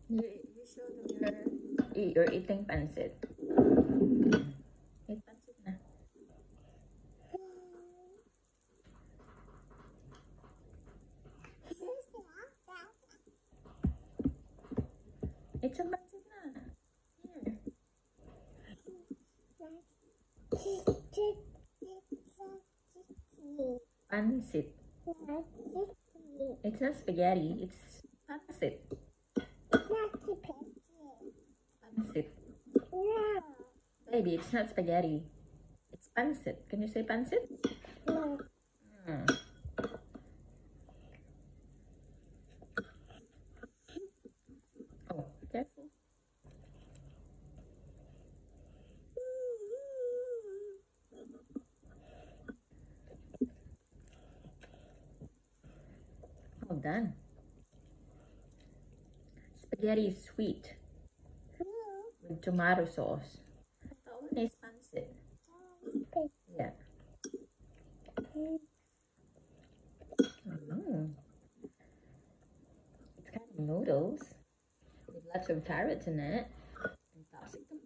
You show them you're eating pancit. Eat pancit na. Eat some pancit na. Here. Pancit. It's not spaghetti, it's pancit. Pancit. Baby, it's not spaghetti. It's pancit. Can you say pancit? Hmm. Oh, careful. All done. Spaghetti is sweet with tomato sauce. That one is pancit. Yeah. Mm. It's kind of noodles with lots of carrots in it. And capsicum.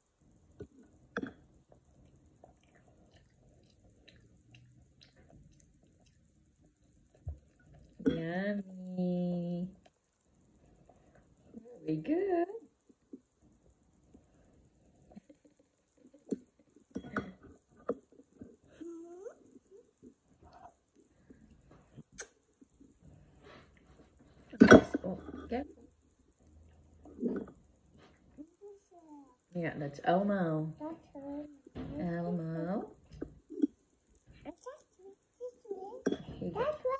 Yummy. Very good. Oh, careful. Yeah, that's Elmo. Elmo. You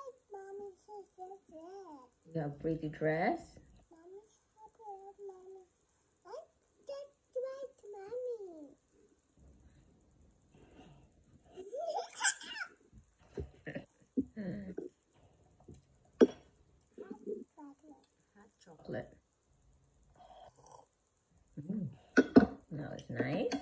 got a pretty dress. Hot chocolate. Mm. That was nice.